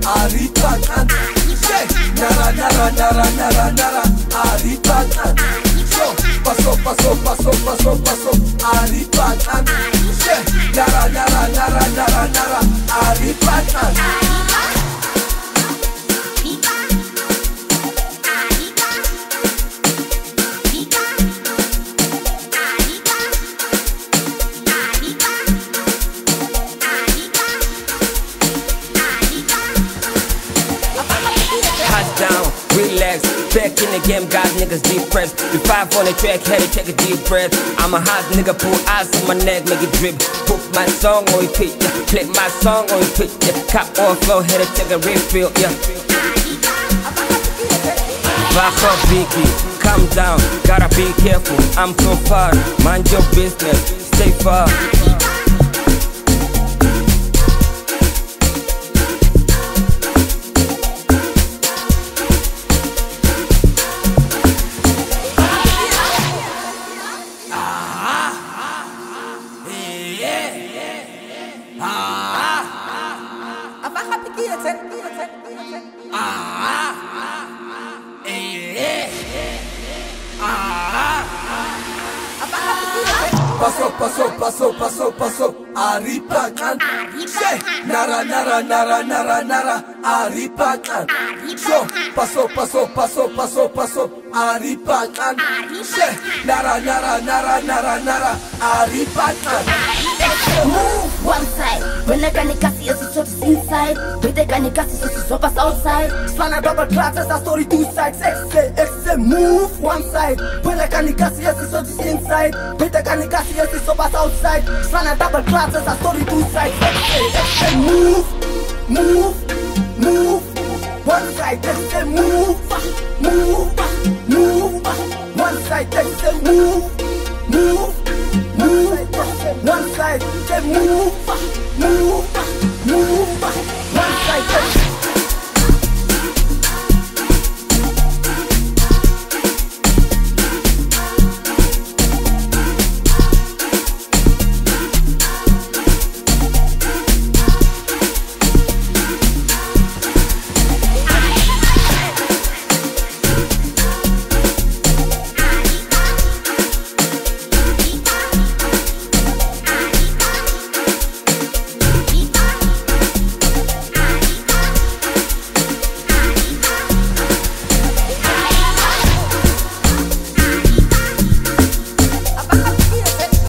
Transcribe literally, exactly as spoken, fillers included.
Aripakan. Say, nara nara nara nara nara. Aripakan. So, paso paso paso paso paso. Aripakan. Say, nara nara nara nara nara. Aripakan. Down, relax, back in the game, got niggas depressed. The five on the track, had to take a deep breath. I'm a hot nigga, pull ice on my neck, make it drip. Put my song on repeat, yeah. Play my song on repeat, yeah. Cop on flow, had to take a refill, yeah. Back up, Vicky, calm down, gotta be careful. I'm so far, mind your business, stay far. Paso, paso, paso, paso, paso. Aripakan. Say, nara, nara, nara, nara, nara. Aripakan. So, paso, paso, paso, paso, paso. Aripakan. Say, nara, nara, nara, nara, nara. Aripakan. Move one side. When I can see us, it's inside. When they can see us, it's outside. Spanner double class, that's a story two sides. X say, move one side. When I can see us, it's inside. When they can see us, it's outside. Spanner double class, that's a story two sides. X say, move, move, move. One side, X say, move, move, move. One side, X say, move, move, move. One side, say move, move.